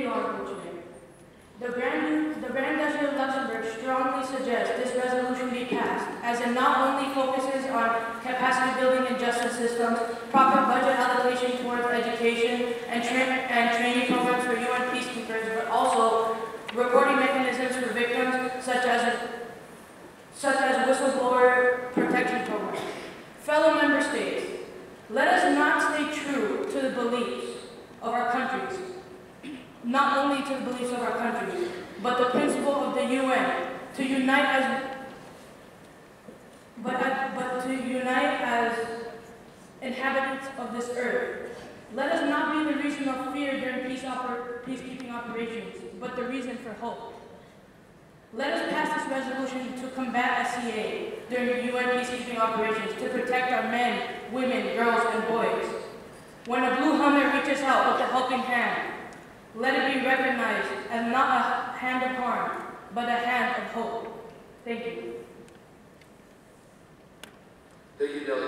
Honorable Chair. The Grand Duchy of Luxembourg strongly suggests this resolution be passed, as it not only focuses on capacity building in justice systems, proper budget allocation towards education and training programs for UN peacekeepers, but also reporting mechanisms for victims, such as whistleblower protection programs. Fellow member states, let us not stay true to the beliefs of our countries, not only to the beliefs of our countries, but the principle of the UN, to unite as inhabitants of this earth. Let us not be the reason of fear during peacekeeping operations, but the reason for hope. Let us pass this resolution to combat SCA during UN peacekeeping operations, to protect our men, women, girls, and boys. When a blue helmet reaches out with a helping hand, let it be recognized as not a hand of harm, but a hand of hope. Thank you. Thank you, Delegate.